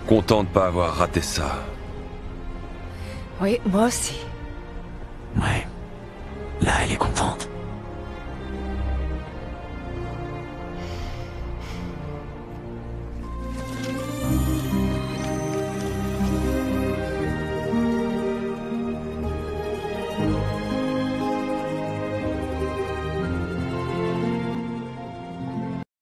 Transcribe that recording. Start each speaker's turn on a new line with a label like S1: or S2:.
S1: Content de pas avoir raté ça.
S2: Oui, moi aussi.
S3: Ouais. Là, elle est contente.